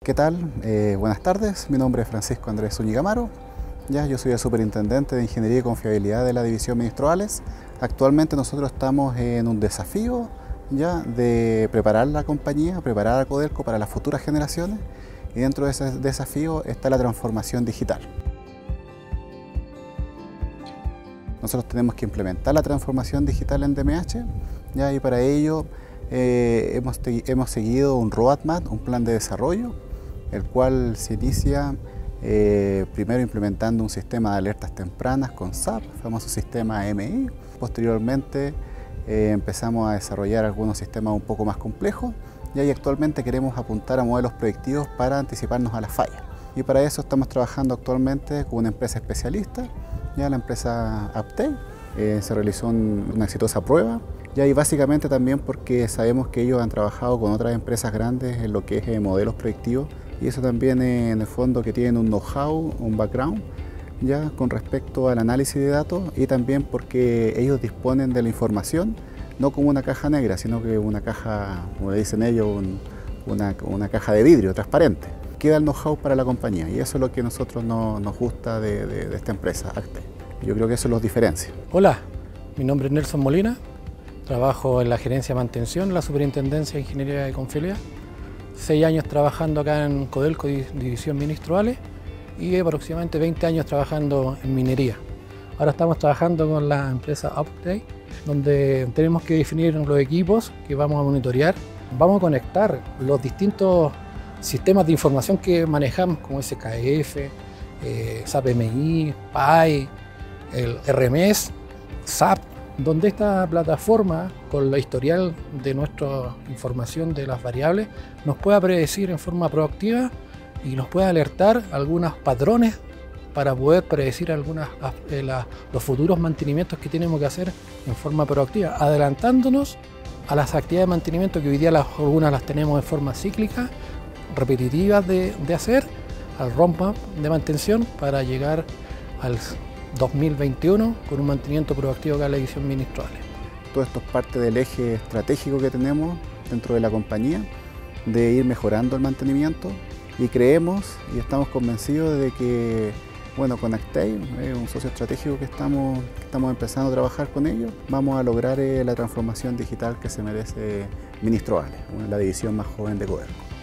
¿Qué tal? Buenas tardes, mi nombre es Francisco Andrés Zúñiga Amaro. Yo soy el superintendente de Ingeniería y Confiabilidad de la División Ministro-Vales. Actualmente nosotros estamos en un desafío de preparar la compañía, preparar a Codelco para las futuras generaciones, y dentro de ese desafío está la transformación digital. Nosotros tenemos que implementar la transformación digital en DMH, y para ello hemos seguido un roadmap, un plan de desarrollo, el cual se inicia primero implementando un sistema de alertas tempranas con SAP, el famoso sistema AMI. Posteriormente empezamos a desarrollar algunos sistemas un poco más complejos, y actualmente queremos apuntar a modelos predictivos para anticiparnos a las fallas. Y para eso estamos trabajando actualmente con una empresa especialista, la empresa Aptei. Se realizó una exitosa prueba, y básicamente también porque sabemos que ellos han trabajado con otras empresas grandes en lo que es modelos predictivos, y eso también en el fondo que tienen un know-how, un background con respecto al análisis de datos, y también porque ellos disponen de la información no como una caja negra, sino que una caja, como le dicen ellos, una caja de vidrio transparente. Queda el know-how para la compañía, y eso es lo que a nosotros nos gusta de esta empresa, Aptei. Yo creo que eso los diferencia. Hola, mi nombre es Nelson Molina, trabajo en la Gerencia de Mantención, la Superintendencia de Ingeniería y Confiabilidad. 6 años trabajando acá en Codelco, División Ministro-Vales, y aproximadamente 20 años trabajando en minería. Ahora estamos trabajando con la empresa Aptei, donde tenemos que definir los equipos que vamos a monitorear. Vamos a conectar los distintos sistemas de información que manejamos, como SKF, SAP MI, PI, el RMS, SAP, donde esta plataforma, con la historial de nuestra información de las variables, nos pueda predecir en forma proactiva y nos pueda alertar algunos patrones para poder predecir los futuros mantenimientos que tenemos que hacer en forma proactiva, adelantándonos a las actividades de mantenimiento que hoy día algunas las tenemos en forma cíclica, repetitivas de hacer, al roadmap de mantención, para llegar al 2021 con un mantenimiento proactivo acá en la División Ministro-Vales. Todo esto es parte del eje estratégico que tenemos dentro de la compañía, de ir mejorando el mantenimiento, y creemos y estamos convencidos de que con Aptei, un socio estratégico que estamos empezando a trabajar con ellos, vamos a lograr la transformación digital que se merece Ministro-Vales, la división más joven de Codelco.